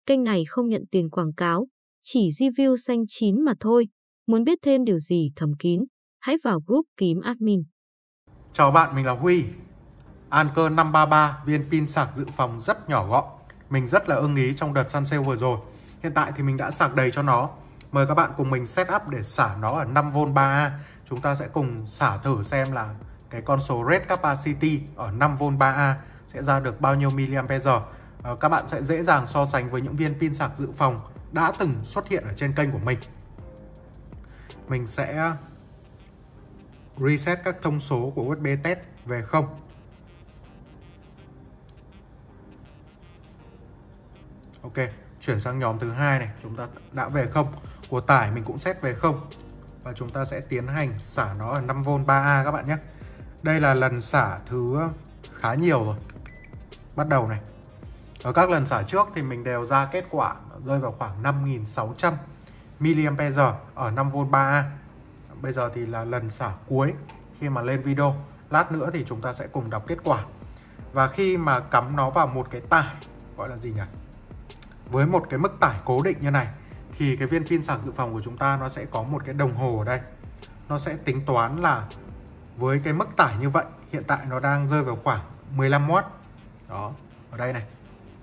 Kênh này không nhận tiền quảng cáo, chỉ review xanh chín mà thôi. Muốn biết thêm điều gì thầm kín, hãy vào group kiếm admin. Chào bạn, mình là Huy. Anker 533 viên pin sạc dự phòng rất nhỏ gọn. Mình rất là ưng ý trong đợt săn sale vừa rồi. Hiện tại thì mình đã sạc đầy cho nó. Mời các bạn cùng mình setup để xả nó ở 5V 3A. Chúng ta sẽ cùng xả thử xem là cái con số rate capacity ở 5V 3A sẽ ra được bao nhiêu mAh. Các bạn sẽ dễ dàng so sánh với những viên pin sạc dự phòng đã từng xuất hiện ở trên kênh của mình. Mình sẽ reset các thông số của USB test về 0. Ok, chuyển sang nhóm thứ hai này, chúng ta đã về 0. Của tải mình cũng set về 0. Và chúng ta sẽ tiến hành xả nó ở 5V 3A các bạn nhé. Đây là lần xả thứ khá nhiều rồi. Bắt đầu này. Ở các lần xả trước thì mình đều ra kết quả rơi vào khoảng 5.600 mAh ở 5V 3A. Bây giờ thì là lần xả cuối khi mà lên video. Lát nữa thì chúng ta sẽ cùng đọc kết quả. Và khi mà cắm nó vào một cái tải, gọi là gì nhỉ? Với một cái mức tải cố định như này thì cái viên pin sạc dự phòng của chúng ta nó sẽ có một cái đồng hồ ở đây. Nó sẽ tính toán là với cái mức tải như vậy, hiện tại nó đang rơi vào khoảng 15W. Đó, ở đây này.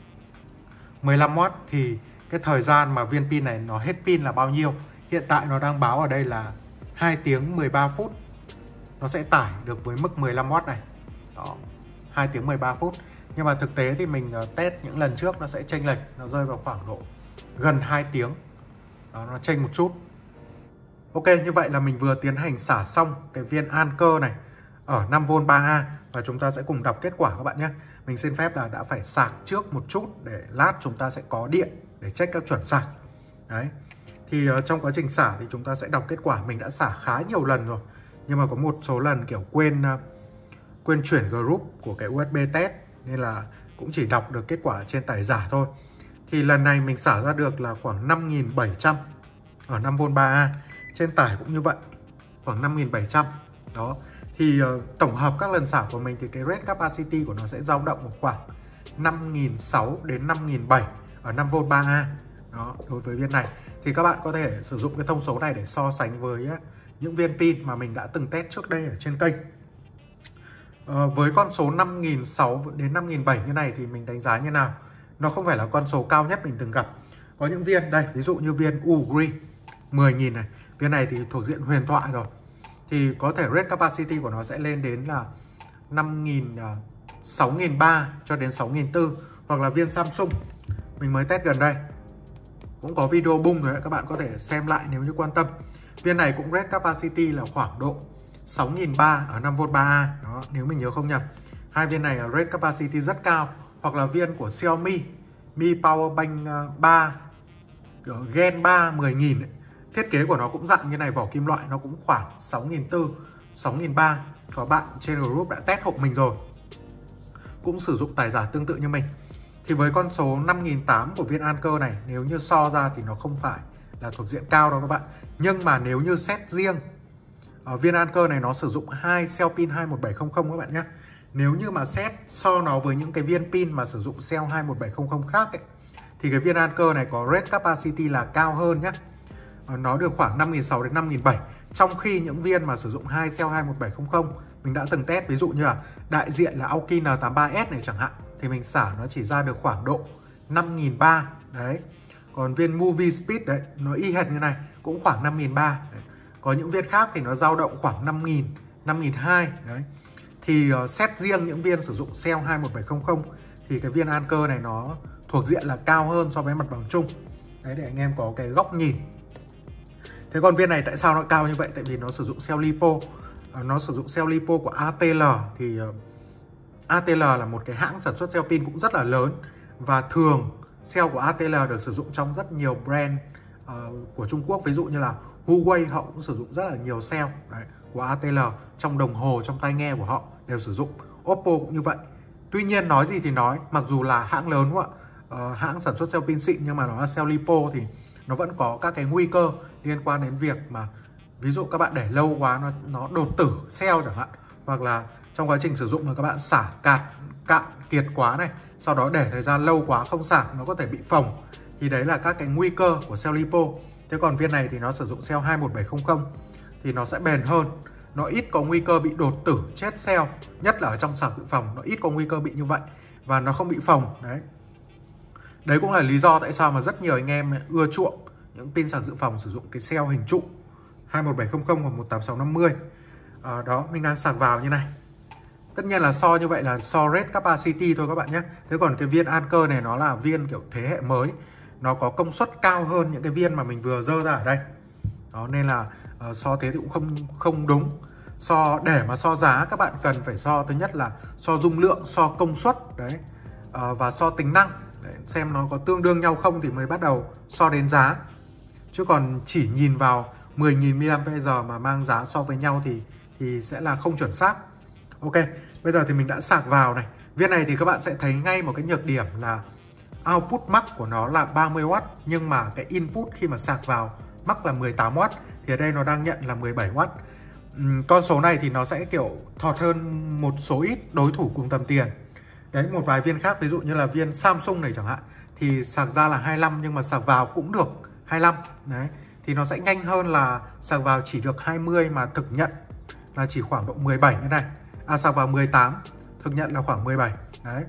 15W thì cái thời gian mà viên pin này nó hết pin là bao nhiêu? Hiện tại nó đang báo ở đây là 2 tiếng 13 phút. Nó sẽ tải được với mức 15W này. Đó, 2 tiếng 13 phút. Nhưng mà thực tế thì mình test những lần trước nó sẽ chênh lệch, nó rơi vào khoảng độ gần 2 tiếng. Đó, nó chênh một chút. Ok, như vậy là mình vừa tiến hành xả xong cái viên Anker này ở 5V 3A. Và chúng ta sẽ cùng đọc kết quả các bạn nhé. Mình xin phép là đã phải sạc trước một chút để lát chúng ta sẽ có điện để check các chuẩn sạc. Đấy. Thì trong quá trình xả thì chúng ta sẽ đọc kết quả. Mình đã xả khá nhiều lần rồi, nhưng mà có một số lần kiểu quên chuyển group của cái USB test, nên là cũng chỉ đọc được kết quả trên tải giả thôi. Thì lần này mình xả ra được là khoảng 5.700 ở 5V 3A. Trên tải cũng như vậy, khoảng 5.700. Đó. Thì tổng hợp các lần xả của mình thì cái rate capacity của nó sẽ dao động một khoảng 5.600 đến 5.700 ở 5V 3A. Đó, đối với viên này thì các bạn có thể sử dụng cái thông số này để so sánh với những viên pin mà mình đã từng test trước đây ở trên kênh. Với con số 5.600 đến 5.700 như này thì mình đánh giá như nào? Nó không phải là con số cao nhất mình từng gặp. Có những viên, đây, ví dụ như viên Ugri 10.000 này. Viên này thì thuộc diện huyền thoại rồi. Thì có thể rate capacity của nó sẽ lên đến là 5.000, 6.300 cho đến 6.400. Hoặc là viên Samsung mình mới test gần đây, cũng có video bung rồi đấy, các bạn có thể xem lại nếu như quan tâm. Viên này cũng rate capacity là khoảng độ 6.300 ở 5V 3A. Đó, nếu mình nhớ không nhầm. Hai viên này là rate capacity rất cao. Hoặc là viên của Xiaomi Mi Powerbank 3 Gen 3 10.000 ấy. Thiết kế của nó cũng dạng như này, vỏ kim loại, nó cũng khoảng 6.400, 6.300. Có bạn trên group đã test hộ mình rồi, cũng sử dụng tải giả tương tự như mình. Thì với con số 5.800 của viên Anker này, nếu như so ra thì nó không phải là thuộc diện cao đâu các bạn. Nhưng mà nếu như xét riêng, viên Anker này nó sử dụng 2 cell pin 21700 các bạn nhé. Nếu như mà xét so nó với những cái viên pin mà sử dụng cell 21700 khác ấy, thì cái viên Anker này có rate capacity là cao hơn nhé. Nó được khoảng 5.600 đến 5.700. Trong khi những viên mà sử dụng 2 cell 21700 mình đã từng test, ví dụ như là đại diện là Aoki N83S này chẳng hạn, thì mình xả nó chỉ ra được khoảng độ 5.300. Đấy. Còn viên Movie Speed đấy, nó y hệt như này, cũng khoảng 5.300. Có những viên khác thì nó dao động khoảng 5.000, 5.200. Đấy. Thì xét riêng những viên sử dụng cell 21700 thì cái viên Anker này nó thuộc diện là cao hơn so với mặt bằng chung. Đấy, để anh em có cái góc nhìn. Thế còn viên này tại sao nó cao như vậy? Tại vì nó sử dụng cell LiPo. Nó sử cell LiPo của ATL. Thì ATL là một cái hãng sản xuất cell pin cũng rất là lớn. Và thường cell của ATL được sử dụng trong rất nhiều brand của Trung Quốc. Ví dụ như là Huawei, họ cũng sử dụng rất là nhiều cell đấy, của ATL. Trong đồng hồ, trong tai nghe của họ đều sử dụng. Oppo cũng như vậy. Tuy nhiên nói gì thì nói, mặc dù là hãng lớn đúng không ạ? Hãng sản xuất cell pin xịn, nhưng mà nó là cell LiPo thì nó vẫn có các cái nguy cơ liên quan đến việc mà ví dụ các bạn để lâu quá nó đột tử cell chẳng hạn, hoặc là trong quá trình sử dụng là các bạn xả cạn kiệt quá này, sau đó để thời gian lâu quá không xả, nó có thể bị phồng. Thì đấy là các cái nguy cơ của cell lipo. Thế còn viên này thì nó sử dụng cell 21700 thì nó sẽ bền hơn, nó ít có nguy cơ bị đột tử chết cell, nhất là ở trong sạc dự phòng nó ít có nguy cơ bị như vậy và nó không bị phồng. Đấy cũng là lý do tại sao mà rất nhiều anh em ưa chuộng những pin sạc dự phòng sử dụng cái cell hình trụ 21700 hoặc 18650. Đó, mình đang sạc vào như này. Tất nhiên là so như vậy là so rate capacity thôi các bạn nhé. Thế còn cái viên Anker này nó là viên kiểu thế hệ mới, nó có công suất cao hơn những cái viên mà mình vừa dơ ra ở đây. Đó, nên là so thế thì cũng không đúng. Để mà so giá các bạn cần phải so, thứ nhất là so dung lượng, so công suất đấy, và so tính năng đấy, xem nó có tương đương nhau không thì mới bắt đầu so đến giá. Chứ còn chỉ nhìn vào 10.000 mAh mà mang giá so với nhau thì sẽ là không chuẩn xác. Ok, bây giờ thì mình đã sạc vào này. Viên này thì các bạn sẽ thấy ngay một cái nhược điểm là output max của nó là 30W, nhưng mà cái input khi mà sạc vào max là 18W, thì ở đây nó đang nhận là 17W. Con số này thì nó sẽ kiểu thọt hơn một số ít đối thủ cùng tầm tiền. Đấy, một vài viên khác, ví dụ như là viên Samsung này chẳng hạn, thì sạc ra là 25 nhưng mà sạc vào cũng được 25. Đấy, thì nó sẽ nhanh hơn là sạc vào chỉ được 20 mà thực nhận là chỉ khoảng độ 17 như này. Sạc vào 18, thực nhận là khoảng 17. Đấy.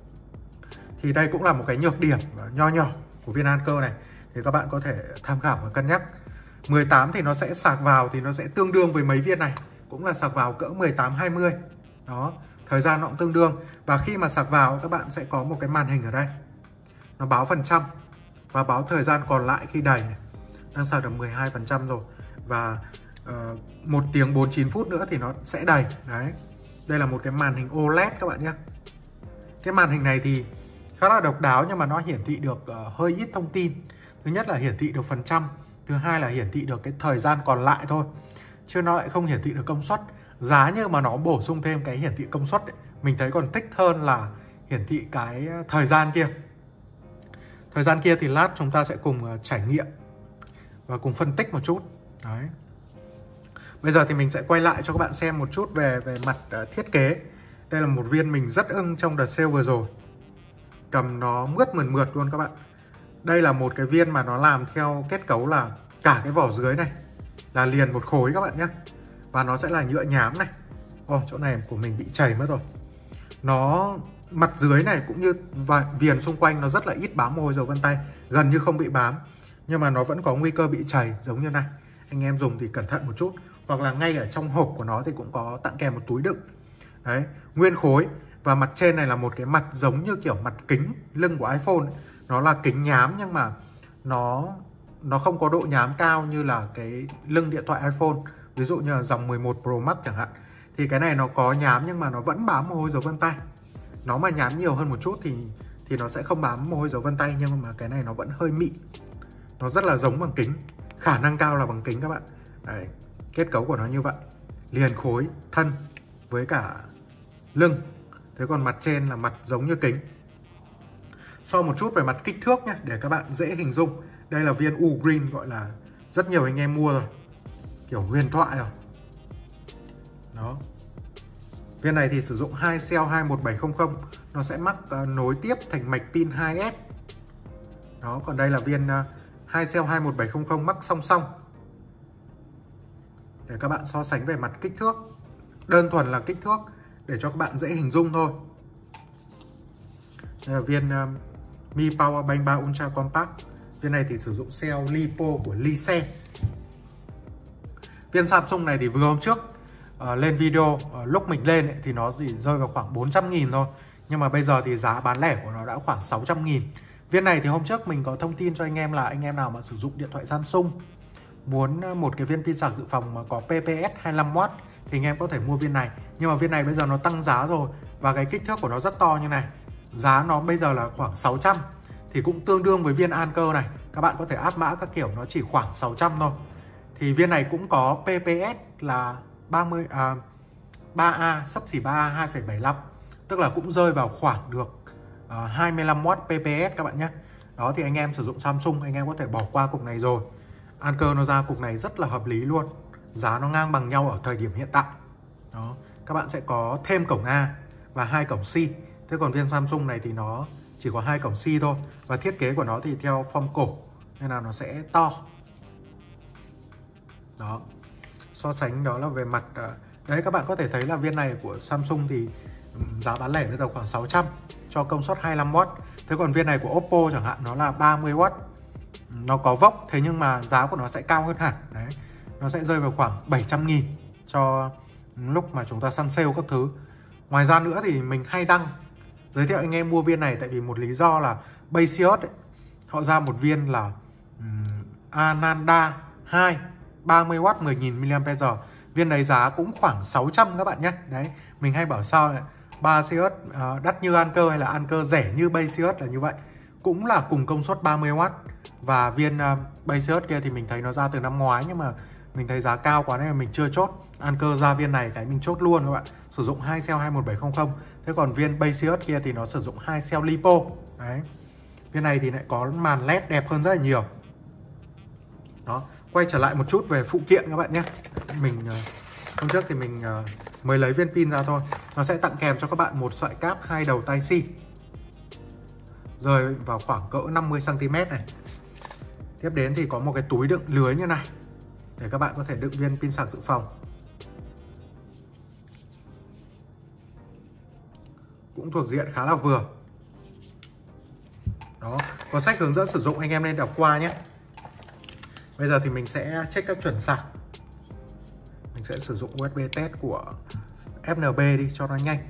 Thì đây cũng là một cái nhược điểm nho nhỏ của viên Anker này, thì các bạn có thể tham khảo và cân nhắc. 18 thì nó sẽ sạc vào thì nó sẽ tương đương với mấy viên này, cũng là sạc vào cỡ 18-20. Đó, thời gian nó cũng tương đương. Và khi mà sạc vào các bạn sẽ có một cái màn hình ở đây, nó báo phần trăm và báo thời gian còn lại khi đầy này. Đang sạc được 12% rồi. Và 1 tiếng 49 phút nữa thì nó sẽ đầy. Đấy, đây là một cái màn hình OLED các bạn nhé. Cái màn hình này thì khá là độc đáo, nhưng mà nó hiển thị được hơi ít thông tin. Thứ nhất là hiển thị được phần trăm, thứ hai là hiển thị được cái thời gian còn lại thôi, chứ nó lại không hiển thị được công suất. Giá như mà nó bổ sung thêm cái hiển thị công suất ấy, mình thấy còn thích hơn là hiển thị cái thời gian kia. Thời gian kia thì lát chúng ta sẽ cùng trải nghiệm và cùng phân tích một chút. Đấy. Bây giờ thì mình sẽ quay lại cho các bạn xem một chút về mặt thiết kế. Đây là một viên mình rất ưng trong đợt sale vừa rồi. Cầm nó mượt luôn các bạn. Đây là một cái viên mà nó làm theo kết cấu là cả cái vỏ dưới này là liền một khối các bạn nhé. Và nó sẽ là nhựa nhám này. Chỗ này của mình bị chảy mất rồi. Nó mặt dưới này cũng như viền xung quanh nó rất là ít bám mồ hôi dấu vân tay, gần như không bị bám. Nhưng mà nó vẫn có nguy cơ bị chảy giống như này. Anh em dùng thì cẩn thận một chút. Hoặc là ngay ở trong hộp của nó thì cũng có tặng kèm một túi đựng. Đấy, nguyên khối. Và mặt trên này là một cái mặt giống như kiểu mặt kính lưng của iPhone ấy. Nó là kính nhám nhưng mà nó không có độ nhám cao như là cái lưng điện thoại iPhone. Ví dụ như là dòng 11 Pro Max chẳng hạn, thì cái này nó có nhám nhưng mà nó vẫn bám mồ hôi dấu vân tay. Nó mà nhám nhiều hơn một chút thì nó sẽ không bám mồ hôi dấu vân tay, nhưng mà cái này nó vẫn hơi mịn. Nó rất là giống bằng kính, khả năng cao là bằng kính các bạn. Đấy, kết cấu của nó như vậy, liền khối thân với cả lưng. Thế còn mặt trên là mặt giống như kính. So một chút về mặt kích thước nhé, để các bạn dễ hình dung. Đây là viên U-Green, gọi là rất nhiều anh em mua rồi, kiểu huyền thoại rồi. Đó. Viên này thì sử dụng 2 cell 21700, nó sẽ mắc nối tiếp thành mạch pin 2S. Đó, còn đây là viên 2 cell 21700 mắc song song. Để các bạn so sánh về mặt kích thước. Đơn thuần là kích thước để cho các bạn dễ hình dung thôi. Đây là viên Mi Power Bank 3 Ultra Compact. Viên này thì sử dụng cell lipo của Lice. Viên Samsung này thì vừa hôm trước lên video, lúc mình lên ấy, thì nó chỉ rơi vào khoảng 400.000 thôi. Nhưng mà bây giờ thì giá bán lẻ của nó đã khoảng 600.000. Viên này thì hôm trước mình có thông tin cho anh em là anh em nào mà sử dụng điện thoại Samsung muốn một cái viên pin sạc dự phòng mà có PPS 25W thì anh em có thể mua viên này. Nhưng mà viên này bây giờ nó tăng giá rồi, và cái kích thước của nó rất to như này. Giá nó bây giờ là khoảng 600, thì cũng tương đương với viên Anker này. Các bạn có thể áp mã các kiểu, nó chỉ khoảng 600 thôi. Thì viên này cũng có PPS là 3A, xấp xỉ 3A 2,75. Tức là cũng rơi vào khoảng được 25W PPS các bạn nhé. Đó, thì anh em sử dụng Samsung, anh em có thể bỏ qua cục này rồi. Anker nó ra cục này rất là hợp lý luôn. Giá nó ngang bằng nhau ở thời điểm hiện tại. Đó, các bạn sẽ có thêm cổng A và 2 cổng C. Thế còn viên Samsung này thì nó chỉ có 2 cổng C thôi. Và thiết kế của nó thì theo form cổ nên là nó sẽ to. Đó. So sánh đó là về mặt đấy, các bạn có thể thấy là viên này của Samsung thì giá bán lẻ bây giờ khoảng 600 cho công suất 25W. Thế còn viên này của Oppo chẳng hạn nó là 30W. Nó có vốc, thế nhưng mà giá của nó sẽ cao hơn hẳn. Đấy. Nó sẽ rơi vào khoảng 700.000 cho lúc mà chúng ta săn sale các thứ. Ngoài ra nữa thì mình hay đăng giới thiệu anh em mua viên này tại vì một lý do là Baseus ấy, họ ra một viên là Ananda 2 30W 10.000 mAh. Viên này giá cũng khoảng 600 các bạn nhé. Đấy, mình hay bảo sao Baseus đắt như Anker hay là Anker rẻ như Baseus là như vậy. Cũng là cùng công suất 30W. Và viên Baseus kia thì mình thấy nó ra từ năm ngoái, nhưng mà mình thấy giá cao quá nên là mình chưa chốt. Anker ra viên này cái mình chốt luôn các bạn. Sử dụng 2 cell 21700. Thế còn viên Baseus kia thì nó sử dụng 2 cell LiPo. Đấy. Viên này thì lại có màn LED đẹp hơn rất là nhiều. Đó. Quay trở lại một chút về phụ kiện các bạn nhé. Mình hôm trước thì mình mới lấy viên pin ra thôi. Nó sẽ tặng kèm cho các bạn một sợi cáp 2 đầu Type-C rơi vào khoảng cỡ 50cm này. Tiếp đến thì có một cái túi đựng lưới như này để các bạn có thể đựng viên pin sạc dự phòng. Cũng thuộc diện khá là vừa. Đó, có sách hướng dẫn sử dụng anh em nên đọc qua nhé. Bây giờ thì mình sẽ check các chuẩn sạc. Mình sẽ sử dụng USB test của FNB đi cho nó nhanh.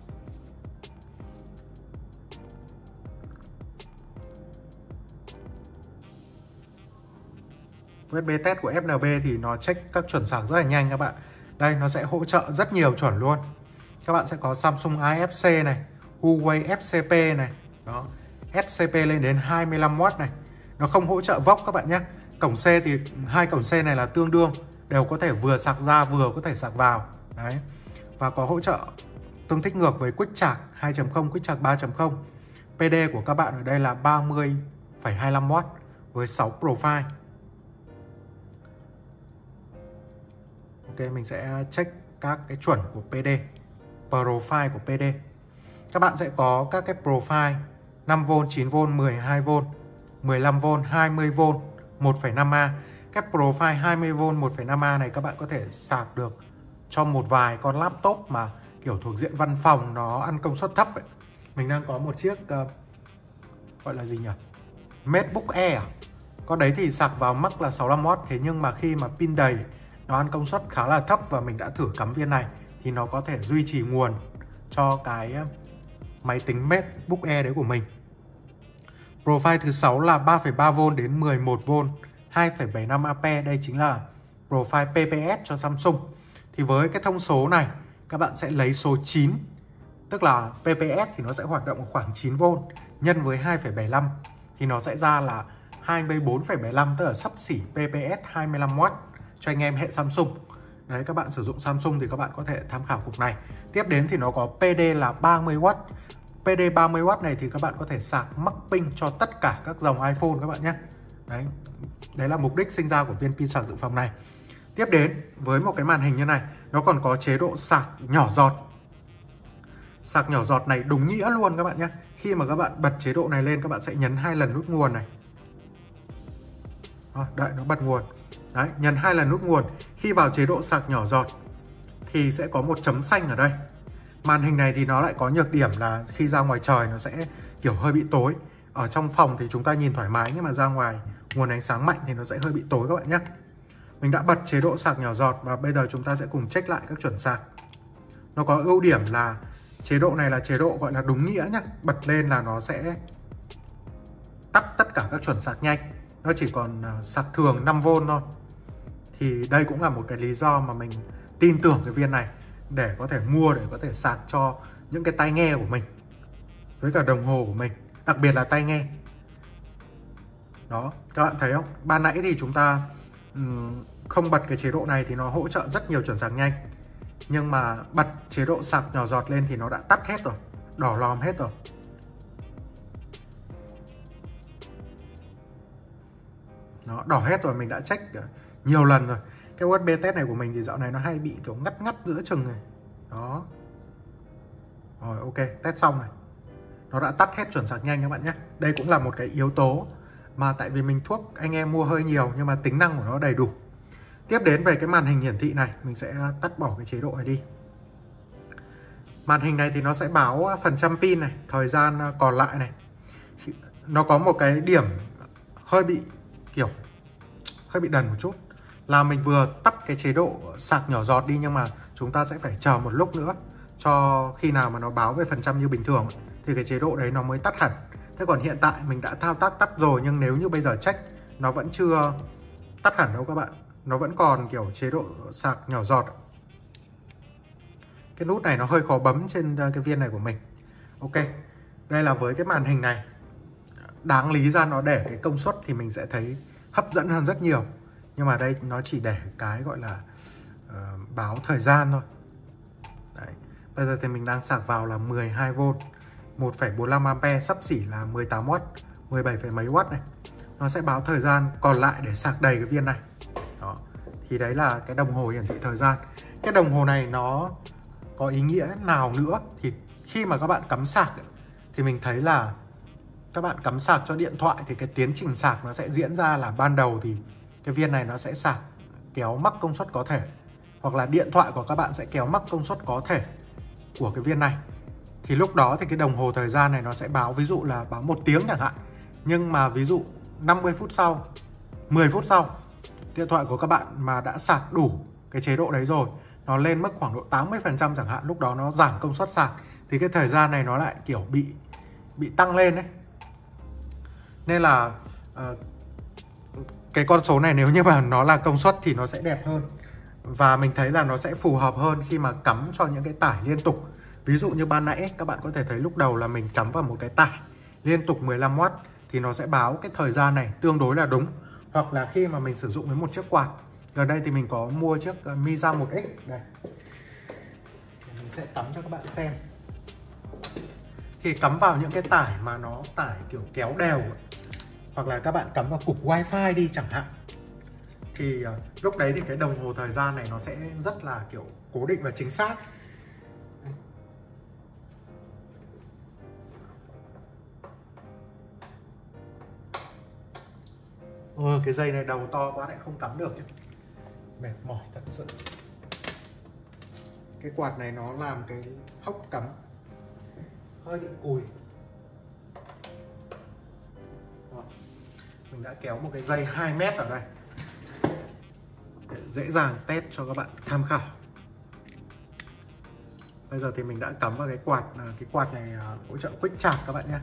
USB test của FNB thì nó check các chuẩn sạc rất là nhanh các bạn. Đây, nó sẽ hỗ trợ rất nhiều chuẩn luôn. Các bạn sẽ có Samsung AFC này, Huawei FCP này. Đó, SCP lên đến 25W này. Nó không hỗ trợ vốc các bạn nhé. Cổng C thì 2 cổng C này là tương đương, đều có thể vừa sạc ra vừa có thể sạc vào. Đấy. Và có hỗ trợ tương thích ngược với Quick Charge 2.0, Quick Charge 3.0. PD của các bạn ở đây là 30,25W với 6 profile. Ok, mình sẽ check các cái chuẩn của PD, profile của PD. Các bạn sẽ có các cái profile 5V, 9V, 12V, 15V, 20V, 1,5A. Các profile 20V, 1,5A này các bạn có thể sạc được cho một vài con laptop mà kiểu thuộc diện văn phòng nó ăn công suất thấp ấy. Mình đang có một chiếc gọi là gì nhỉ? MacBook Air. Con đấy thì sạc vào max là 65W. Thế nhưng mà khi mà pin đầy nó ăn công suất khá là thấp và mình đã thử cắm viên này thì nó có thể duy trì nguồn cho cái máy tính MacBook Air đấy của mình. Profile thứ 6 là 3,3V đến 11V, 2,75A. Đây chính là profile PPS cho Samsung. Thì với cái thông số này các bạn sẽ lấy số 9, tức là PPS thì nó sẽ hoạt động ở khoảng 9V nhân với 2,75 thì nó sẽ ra là 24,75, tức là xấp xỉ PPS 25W cho anh em hệ Samsung. Đấy, các bạn sử dụng Samsung thì các bạn có thể tham khảo cục này. Tiếp đến thì nó có PD là 30W. PD 30W này thì các bạn có thể sạc max pin cho tất cả các dòng iPhone các bạn nhé. Đấy là mục đích sinh ra của viên pin sạc dự phòng này. Tiếp đến với một cái màn hình như này, nó còn có chế độ sạc nhỏ giọt. Sạc nhỏ giọt này đúng nghĩa luôn các bạn nhé. Khi mà các bạn bật chế độ này lên, các bạn sẽ nhấn 2 lần nút nguồn này. Đợi nó bật nguồn. Đấy, nhấn 2 lần nút nguồn. Khi vào chế độ sạc nhỏ giọt thì sẽ có một chấm xanh ở đây. Màn hình này thì nó lại có nhược điểm là khi ra ngoài trời nó sẽ kiểu hơi bị tối. Ở trong phòng thì chúng ta nhìn thoải mái, nhưng mà ra ngoài nguồn ánh sáng mạnh thì nó sẽ hơi bị tối các bạn nhé. Mình đã bật chế độ sạc nhỏ giọt và bây giờ chúng ta sẽ cùng check lại các chuẩn sạc. Nó có ưu điểm là chế độ này là chế độ gọi là đúng nghĩa nhé. Bật lên là nó sẽ tắt tất cả các chuẩn sạc nhanh. Nó chỉ còn sạc thường 5V thôi. Thì đây cũng là một cái lý do mà mình tin tưởng cái viên này để có thể mua, để có thể sạc cho những cái tai nghe của mình với cả đồng hồ của mình, đặc biệt là tai nghe. Đó, các bạn thấy không? Ban nãy thì chúng ta không bật cái chế độ này thì nó hỗ trợ rất nhiều chuẩn sạc nhanh. Nhưng mà bật chế độ sạc nhỏ giọt lên thì nó đã tắt hết rồi, đỏ lòm hết rồi. Nó đỏ hết rồi, mình đã check nhiều lần rồi. Cái USB test này của mình thì dạo này nó hay bị kiểu ngắt giữa chừng này. Đó. Rồi ok, test xong này. nó đã tắt hết chuẩn sạc nhanh các bạn nhé. Đây cũng là một cái yếu tố mà tại vì mình thuốc anh em mua hơi nhiều nhưng mà tính năng của nó đầy đủ. Tiếp đến về cái màn hình hiển thị này, mình sẽ tắt bỏ cái chế độ này đi. Màn hình này thì nó sẽ báo phần trăm pin này, thời gian còn lại này. Nó có một cái điểm hơi bị đần một chút là mình vừa tắt cái chế độ sạc nhỏ giọt đi, nhưng mà chúng ta sẽ phải chờ một lúc nữa cho khi nào mà nó báo về phần trăm như bình thường thì cái chế độ đấy nó mới tắt hẳn. Thế còn hiện tại mình đã thao tác tắt rồi, nhưng nếu như bây giờ check nó vẫn chưa tắt hẳn đâu các bạn. Nó vẫn còn kiểu chế độ sạc nhỏ giọt. Cái nút này nó hơi khó bấm trên cái viên này của mình. Ok, đây là với cái màn hình này. Đáng lý ra nó để cái công suất thì mình sẽ thấy hấp dẫn hơn rất nhiều. Nhưng mà đây nó chỉ để cái gọi là báo thời gian thôi. Đấy. Bây giờ thì mình đang sạc vào là 12V 1,45A, xấp xỉ là 18W 17 mấy W này. Nó sẽ báo thời gian còn lại để sạc đầy cái viên này. Đó. Thì đấy là cái đồng hồ hiển thị thời gian. Cái đồng hồ này nó có ý nghĩa nào nữa thì khi mà các bạn cắm sạc thì mình thấy là các bạn cắm sạc cho điện thoại thì cái tiến trình sạc nó sẽ diễn ra là ban đầu thì cái viên này nó sẽ sạc kéo mắc công suất có thể, hoặc là điện thoại của các bạn sẽ kéo mắc công suất có thể của cái viên này. Thì lúc đó thì cái đồng hồ thời gian này nó sẽ báo ví dụ là báo 1 tiếng chẳng hạn. Nhưng mà ví dụ 50 phút sau, 10 phút sau, điện thoại của các bạn mà đã sạc đủ cái chế độ đấy rồi, nó lên mức khoảng độ 80% chẳng hạn, lúc đó nó giảm công suất sạc thì cái thời gian này nó lại kiểu bị tăng lên đấy. Nên là cái con số này nếu như mà nó là công suất thì nó sẽ đẹp hơn. Và mình thấy là nó sẽ phù hợp hơn khi mà cắm cho những cái tải liên tục. Ví dụ như ban nãy các bạn có thể thấy lúc đầu là mình cắm vào một cái tải liên tục 15W thì nó sẽ báo cái thời gian này tương đối là đúng. Hoặc là khi mà mình sử dụng với một chiếc quạt. Gần đây thì mình có mua chiếc Miza 1X đây. Mình sẽ cắm cho các bạn xem. Thì cắm vào những cái tải mà nó tải kiểu kéo đều, hoặc là các bạn cắm vào cục wifi đi chẳng hạn, thì lúc đấy thì cái đồng hồ thời gian này nó sẽ rất là kiểu cố định và chính xác. Cái dây này đầu to quá lại không cắm được chứ. Mệt mỏi thật sự. Cái quạt này nó làm cái hốc cắm hơi bị cùi. Mình đã kéo một cái dây 2 mét ở đây để dễ dàng test cho các bạn tham khảo. Bây giờ thì mình đã cắm vào cái quạt này hỗ trợ quick charge các bạn nhé.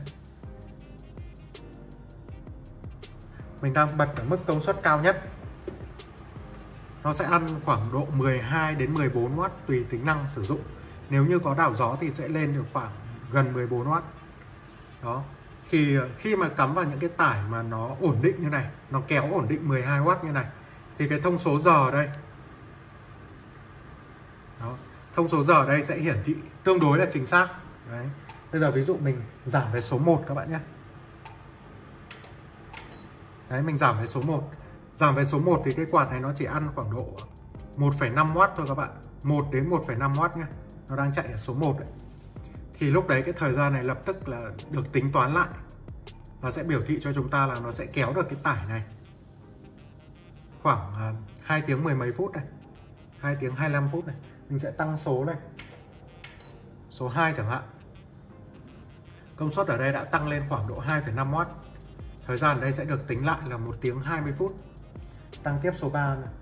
Mình đang bật ở mức công suất cao nhất. Nó sẽ ăn khoảng độ 12 đến 14W tùy tính năng sử dụng. Nếu như có đảo gió thì sẽ lên được khoảng gần 14W. Đó. Thì khi mà cắm vào những cái tải mà nó ổn định như này, nó kéo ổn định 12W như này, thì cái thông số giờ ở đây, đó, thông số giờ ở đây sẽ hiển thị tương đối là chính xác. Đấy. Bây giờ ví dụ mình giảm về số 1 các bạn nhé. Đấy, mình giảm về số 1. Giảm về số 1 thì cái quạt này nó chỉ ăn khoảng độ 1,5W thôi các bạn. 1 đến 1,5W nhé. Nó đang chạy ở số 1 đấy. Thì lúc đấy cái thời gian này lập tức là được tính toán lại và sẽ biểu thị cho chúng ta là nó sẽ kéo được cái tải này khoảng 2 tiếng 10 mấy phút này, 2 tiếng 25 phút này. Mình sẽ tăng số này, số 2 chẳng hạn. Công suất ở đây đã tăng lên khoảng độ 2,5W. Thời gian ở đây sẽ được tính lại là 1 tiếng 20 phút. Tăng tiếp số 3 này.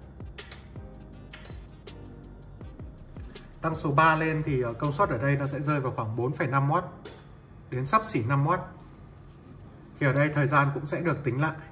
Tăng số 3 lên thì công suất ở đây nó sẽ rơi vào khoảng 4,5W đến xấp xỉ 5W. Thì ở đây thời gian cũng sẽ được tính lại.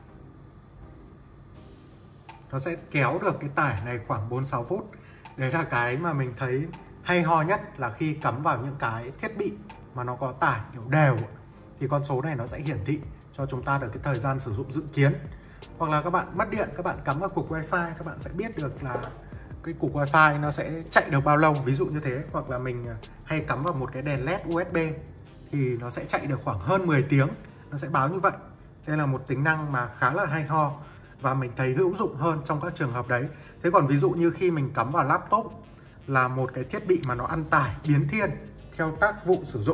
Nó sẽ kéo được cái tải này khoảng 4-6 phút. Đấy là cái mà mình thấy hay ho nhất, là khi cắm vào những cái thiết bị mà nó có tải kiểu đều thì con số này nó sẽ hiển thị cho chúng ta được cái thời gian sử dụng dự kiến. Hoặc là các bạn mất điện, các bạn cắm vào cục wifi, các bạn sẽ biết được là cái cục wifi nó sẽ chạy được bao lâu, ví dụ như thế. Hoặc là mình hay cắm vào một cái đèn led USB thì nó sẽ chạy được khoảng hơn 10 tiếng, nó sẽ báo như vậy. Đây là một tính năng mà khá là hay ho và mình thấy hữu dụng hơn trong các trường hợp đấy. Thế còn ví dụ như khi mình cắm vào laptop, là một cái thiết bị mà nó ăn tải biến thiên theo tác vụ sử dụng,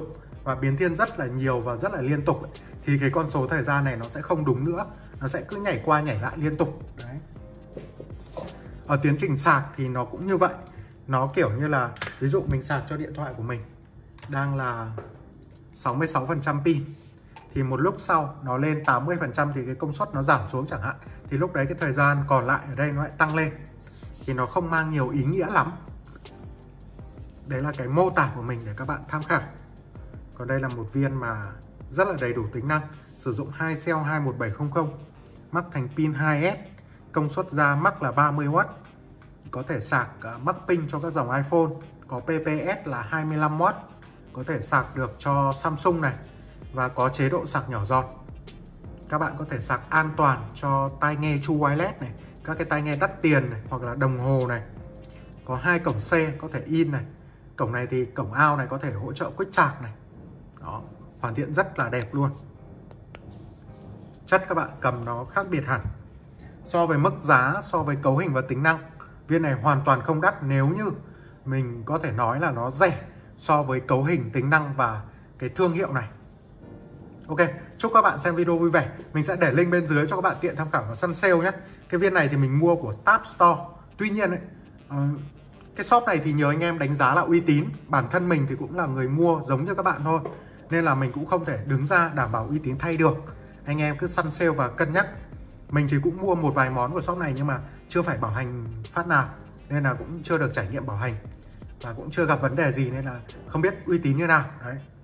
và biến thiên rất là nhiều và rất là liên tục ấy, thì cái con số thời gian này nó sẽ không đúng nữa, nó sẽ cứ nhảy qua nhảy lại liên tục. Đấy. Ở tiến trình sạc thì nó cũng như vậy. Nó kiểu như là ví dụ mình sạc cho điện thoại của mình đang là 66% pin, thì một lúc sau nó lên 80% thì cái công suất nó giảm xuống chẳng hạn, thì lúc đấy cái thời gian còn lại ở đây nó lại tăng lên, thì nó không mang nhiều ý nghĩa lắm. Đấy là cái mô tả của mình để các bạn tham khảo. Còn đây là một viên mà rất là đầy đủ tính năng, sử dụng 2 cell 21700, mắc thành pin 2S, công suất ra mắc là 30W, có thể sạc mắc pin cho các dòng iPhone, có PPS là 25W, có thể sạc được cho Samsung này, và có chế độ sạc nhỏ giọt. Các bạn có thể sạc an toàn cho tai nghe True Wireless này, các cái tai nghe đắt tiền này, hoặc là đồng hồ này. Có 2 cổng C có thể in này. Cổng này thì cổng out này có thể hỗ trợ Quick Charge này. Đó, hoàn thiện rất là đẹp luôn. Chất các bạn cầm nó khác biệt hẳn. So với mức giá, so với cấu hình và tính năng, viên này hoàn toàn không đắt, nếu như mình có thể nói là nó rẻ so với cấu hình, tính năng và cái thương hiệu này. Ok, chúc các bạn xem video vui vẻ. Mình sẽ để link bên dưới cho các bạn tiện tham khảo và săn sale nhé. Cái viên này thì mình mua của Tab Store. Tuy nhiên ấy, cái shop này thì nhờ anh em đánh giá là uy tín. Bản thân mình thì cũng là người mua giống như các bạn thôi, nên là mình cũng không thể đứng ra đảm bảo uy tín thay được. Anh em cứ săn sale và cân nhắc. Mình thì cũng mua một vài món của shop này nhưng mà chưa phải bảo hành phát nào, nên là cũng chưa được trải nghiệm bảo hành và cũng chưa gặp vấn đề gì, nên là không biết uy tín như nào. Đấy.